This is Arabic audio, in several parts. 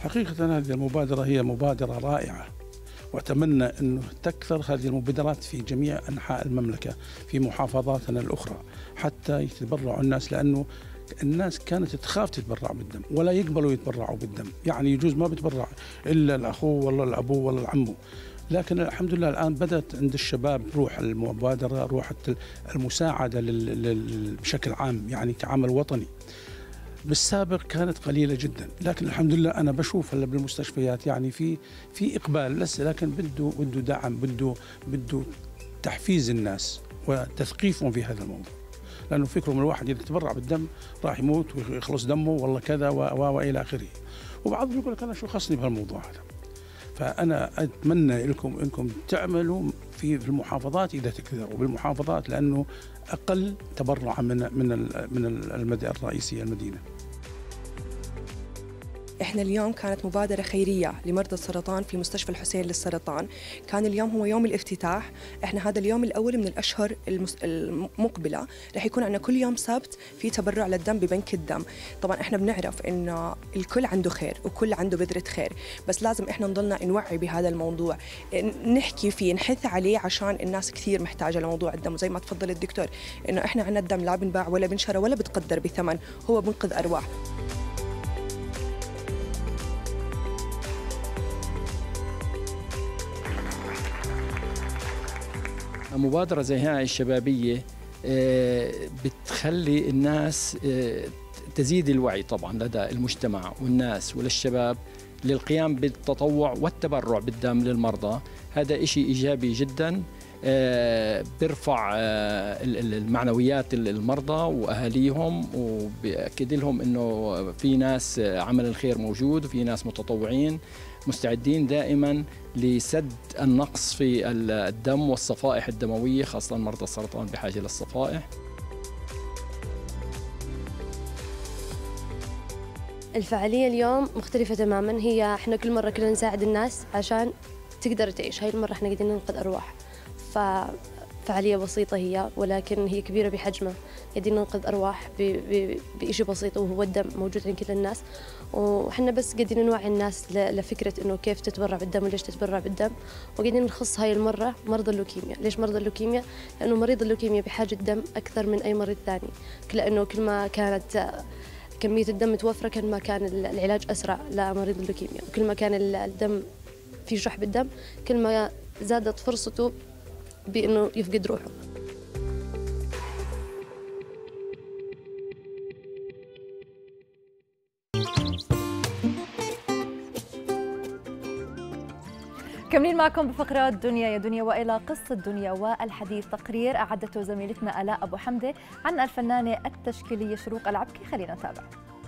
حقيقة هذه المبادرة هي مبادرة رائعة، وأتمنى أنه تكثر هذه المبادرات في جميع أنحاء المملكة في محافظاتنا الأخرى حتى يتبرعوا الناس، لأنه الناس كانت تخاف تتبرع بالدم ولا يقبلوا يتبرعوا بالدم، يعني يجوز ما بتبرع إلا الأخوه ولا الأبو ولا العمو. لكن الحمد لله الآن بدأت عند الشباب روح المبادرة، روح المساعدة بشكل عام، يعني كعمل وطني. بالسابق كانت قليلة جدا، لكن الحمد لله أنا بشوف هلا بالمستشفيات يعني في إقبال لسه، لكن بده دعم، بده تحفيز الناس وتثقيفهم في هذا الموضوع، لأنه فكرهم الواحد إذا تبرع بالدم راح يموت ويخلص دمه والله كذا وإلى آخره، وبعضهم يقول لك أنا شو خصني بهالموضوع هذا. فأنا أتمنى لكم أنكم تعملوا في المحافظات إذا تقدروا بالمحافظات، لأنه أقل تبرعا من المدى الرئيسية المدينة. احنا اليوم كانت مبادرة خيرية لمرضى السرطان في مستشفى الحسين للسرطان، كان اليوم هو يوم الافتتاح. احنا هذا اليوم الأول من الأشهر المقبلة رح يكون عندنا كل يوم سبت في تبرع للدم ببنك الدم. طبعا احنا بنعرف انه الكل عنده خير وكل عنده بذرة خير، بس لازم احنا نضلنا نوعي بهذا الموضوع، نحكي فيه، نحث عليه، عشان الناس كثير محتاجة لموضوع الدم. وزي ما تفضل الدكتور انه احنا عندنا الدم لا بنباع ولا بنشرى ولا بتقدر بثمن، هو بنقذ أرواح. مبادرة زي هاي الشبابية بتخلي الناس تزيد الوعي طبعا لدى المجتمع والناس وللشباب للقيام بالتطوع والتبرع بالدم للمرضى. هذا إشي إيجابي جدا، بيرفع المعنويات المرضى وأهاليهم، وبيأكد لهم إنه في ناس عمل الخير موجود وفي ناس متطوعين مستعدين دائما لسد النقص في الدم والصفائح الدموية، خاصة مرضى السرطان بحاجة للصفائح. الفعالية اليوم مختلفة تماما، هي احنا كل مرة كنا نساعد الناس عشان تقدر تعيش. هاي المرة احنا قاعدين ننقذ أرواح، ففعالية بسيطة هي ولكن هي كبيرة بحجمها. قاعدين ننقذ أرواح بشيء بسيط وهو الدم موجود عند كل الناس، وحنا بس قاعدين نوعي الناس لفكرة إنه كيف تتبرع بالدم وليش تتبرع بالدم. وقاعدين نخص هاي المرة مرضى اللوكيميا. ليش مرضى اللوكيميا؟ لأنه مريض اللوكيميا بحاجة دم أكثر من أي مريض ثاني، لأنه كل ما كانت كمية الدم متوفرة كل ما كان العلاج أسرع لمريض اللوكيميا، وكل ما كان الدم في شح بالدم كل ما زادت فرصته بأنه يفقد روحه. كملين معكم بفقرات دنيا يا دنيا، وإلى قصة دنيا والحديث. تقرير أعدته زميلتنا آلاء أبو حمدة عن الفنانة التشكيلية شروق العبكي، خلينا نتابع.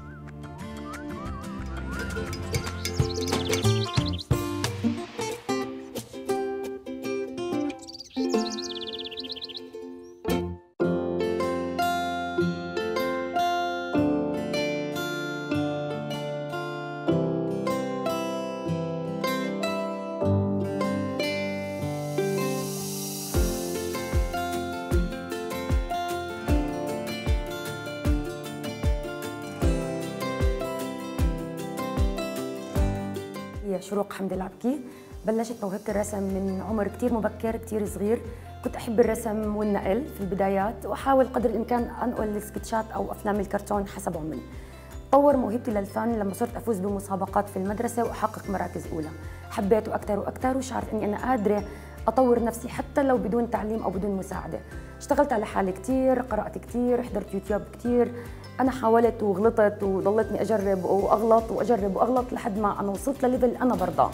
شروق حمد العبكي. بلشت موهبة الرسم من عمر كتير مبكر، كتير صغير. كنت أحب الرسم والنقل في البدايات، وأحاول قدر الإمكان أنقل السكتشات أو أفلام الكرتون حسب عمري. طور موهبتي للفن لما صرت أفوز بمسابقات في المدرسة وأحقق مراكز أولى. حبيته أكثر وأكثر، وشعرت إني أنا قادرة أطور نفسي حتى لو بدون تعليم أو بدون مساعدة. اشتغلت على حالي كتير، قرأت كتير، حضرت يوتيوب كتير. أنا حاولت وغلطت وضلتني أجرب وأغلط وأجرب وأغلط لحد ما أنا وصلت لليفل أنا برضاه.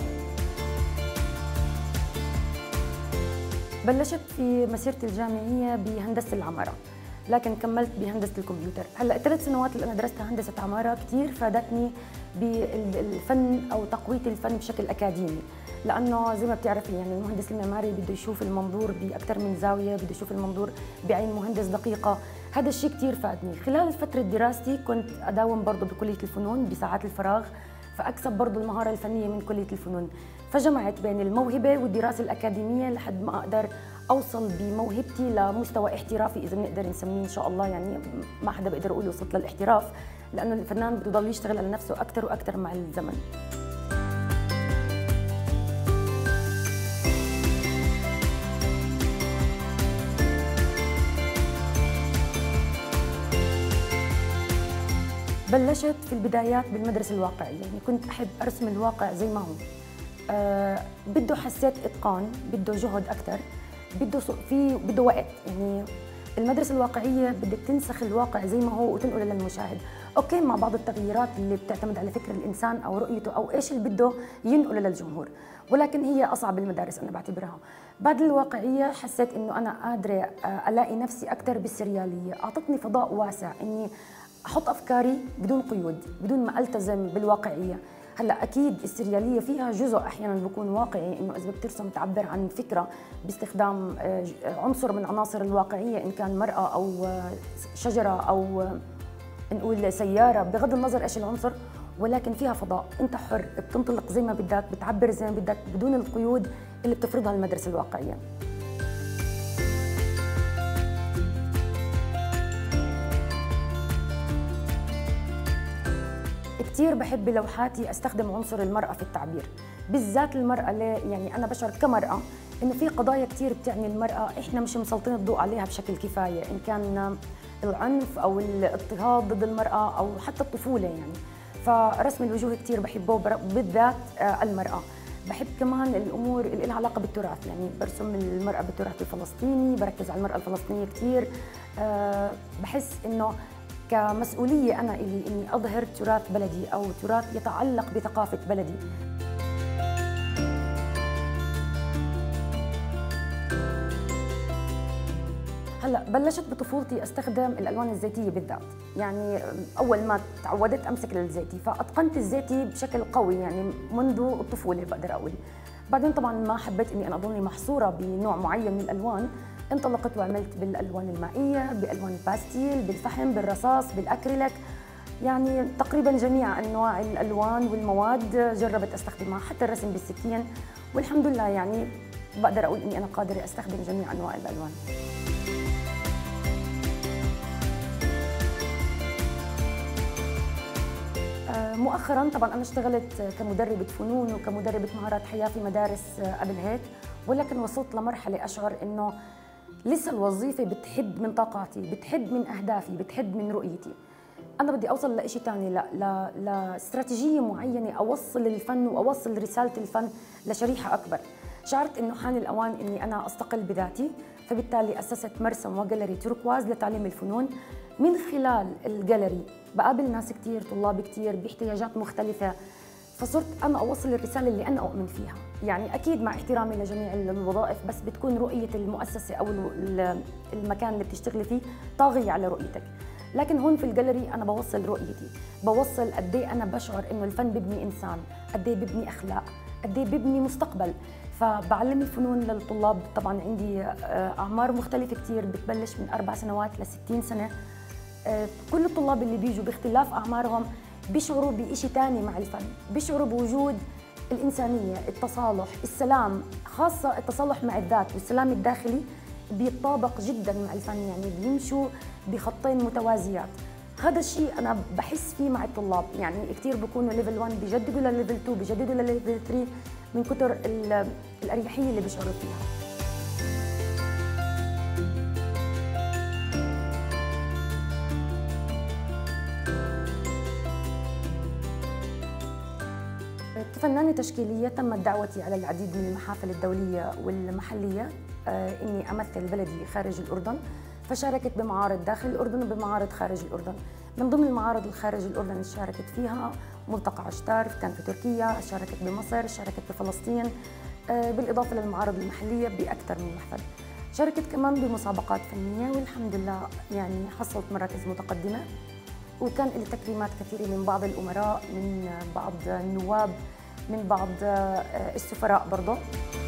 بلشت في مسيرتي الجامعية بهندسة العمارة، لكن كملت بهندسة الكمبيوتر. هلا ال3 سنوات اللي أنا درستها هندسة عمارة كتير فادتني بالفن أو تقوية الفن بشكل أكاديمي، لأنه زي ما بتعرفي يعني المهندس المعماري بده يشوف المنظور بأكثر من زاوية، بده يشوف المنظور بعين مهندس دقيقة. هذا الشيء كتير فادني. خلال فترة دراستي كنت أداوم برضه بكلية الفنون بساعات الفراغ، فأكسب برضه المهارة الفنية من كلية الفنون. فجمعت بين الموهبة والدراسة الأكاديمية لحد ما أقدر أوصل بموهبتي لمستوى احترافي، إذا بنقدر نسميه إن شاء الله. يعني ما حدا بيقدر يقول وصلت للاحتراف، لأنه الفنان بده يضل يشتغل على نفسه أكثر وأكثر مع الزمن. بلشت في البدايات بالمدرسة الواقعية، يعني كنت أحب أرسم الواقع زي ما هو. بده حسيت إتقان، بده جهد أكثر، بده وقت. يعني المدرسة الواقعية بدك تنسخ الواقع زي ما هو وتنقله للمشاهد، اوكي مع بعض التغييرات اللي بتعتمد على فكر الانسان او رؤيته او ايش اللي بده ينقله للجمهور، ولكن هي اصعب المدارس انا بعتبرها. بعد الواقعية حسيت انه انا قادرة الاقي نفسي اكثر بالسريالية، اعطتني فضاء واسع اني احط افكاري بدون قيود، بدون ما التزم بالواقعية. هلا اكيد السرياليه فيها جزء احيانا بيكون واقعي، انه اذا بدك ترسم تعبر عن فكره باستخدام عنصر من عناصر الواقعيه، ان كان مراه او شجره او نقول سياره، بغض النظر ايش العنصر، ولكن فيها فضاء، انت حر بتنطلق زي ما بدك، بتعبر زي ما بدك بدون القيود اللي بتفرضها المدرسه الواقعيه. كثير بحب بلوحاتي استخدم عنصر المرأة في التعبير، بالذات المرأة. ليه؟ يعني أنا بشعر كمرأة إنه في قضايا كثير بتعني المرأة إحنا مش مسلطين الضوء عليها بشكل كفاية، إن كان العنف أو الاضطهاد ضد المرأة أو حتى الطفولة يعني. فرسم الوجوه كثير بحبه، بالذات المرأة. بحب كمان الأمور اللي لها علاقة بالتراث، يعني برسم المرأة بالتراث الفلسطيني، بركز على المرأة الفلسطينية كثير. بحس إنه كمسؤولية أنا إني أظهر تراث بلدي أو تراث يتعلق بثقافة بلدي. هلا بلشت بطفولتي استخدم الالوان الزيتيه بالذات، يعني اول ما تعودت امسك للزيتي فاتقنت الزيتي بشكل قوي يعني منذ الطفوله بقدر اقول. بعدين طبعا ما حبيت اني انا اضلني محصوره بنوع معين من الالوان، انطلقت وعملت بالالوان المائيه، بالوان الباستيل، بالفحم، بالرصاص، بالاكريليك، يعني تقريبا جميع انواع الالوان والمواد جربت استخدمها، حتى الرسم بالسكين، والحمد لله يعني بقدر اقول اني انا قادره استخدم جميع انواع الالوان. مؤخرا طبعا انا اشتغلت كمدربه فنون وكمدربه مهارات حياه في مدارس قبل هيك، ولكن وصلت لمرحله اشعر انه لسه الوظيفه بتحد من طاقاتي، بتحد من اهدافي، بتحد من رؤيتي. انا بدي اوصل لشيء ثاني، لاستراتيجيه معينه اوصل الفن واوصل رساله الفن لشريحه اكبر. شعرت انه حان الاوان اني انا استقل بذاتي، فبالتالي اسست مرسم وجاليري توركواز لتعليم الفنون. من خلال الجاليري بقابل ناس كثير، طلاب كثير باحتياجات مختلفه، فصرت انا اوصل الرساله اللي انا اؤمن فيها. يعني اكيد مع احترامي لجميع الوظائف، بس بتكون رؤيه المؤسسه او المكان اللي بتشتغلي فيه طاغيه على رؤيتك. لكن هون في الجاليري انا بوصل رؤيتي، بوصل قد ايه انا بشعر انه الفن ببني انسان، قد ايه ببني اخلاق، قد ايه ببني مستقبل. فبعلم الفنون للطلاب، طبعا عندي اعمار مختلفه كثير، بتبلش من 4 سنوات ل60 سنه. كل الطلاب اللي بيجوا باختلاف اعمارهم بيشعروا بشيء ثاني مع الفن، بيشعروا بوجود الانسانيه، التصالح، السلام، خاصه التصالح مع الذات والسلام الداخلي بيتطابق جدا مع الفن، يعني بيمشوا بخطين متوازيات. هذا الشيء انا بحس فيه مع الطلاب، يعني كثير بيكونوا ليفل 1 بيجددوا لليفل 2 بيجددوا لليفل 3 من كثر الاريحيه اللي بيشعروا فيها. كفنانة تشكيلية تمت دعوتي على العديد من المحافل الدولية والمحلية إني أمثل بلدي خارج الأردن، فشاركت بمعارض داخل الأردن وبمعارض خارج الأردن. من ضمن المعارض الخارج الأردن اللي شاركت فيها ملتقى عشتار كان في تركيا، شاركت بمصر، شاركت بفلسطين، بالإضافة للمعارض المحلية بأكثر من محفل. شاركت كمان بمسابقات فنية والحمد لله يعني حصلت مراكز متقدمة، وكان لي تكريمات كثيرة من بعض الأمراء، من بعض النواب، من بعض السفراء برضه.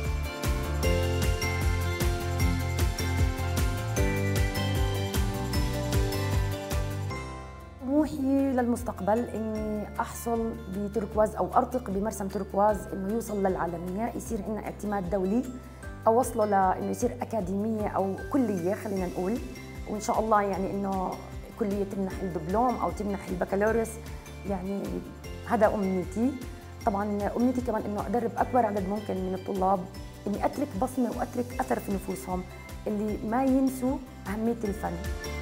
طموحي للمستقبل اني احصل بتوركواز او ارتقي بمرسم توركواز انه يوصل للعالميه، يصير عندنا اعتماد دولي، اوصله لانه يصير اكاديميه او كليه خلينا نقول، وان شاء الله يعني انه كليه تمنح الدبلوم او تمنح البكالوريوس، يعني هذا امنيتي. طبعا امنيتي كمان انه ادرب اكبر عدد ممكن من الطلاب، اني اترك بصمه واترك اثر في نفوسهم اللي ما ينسوا اهميه الفن.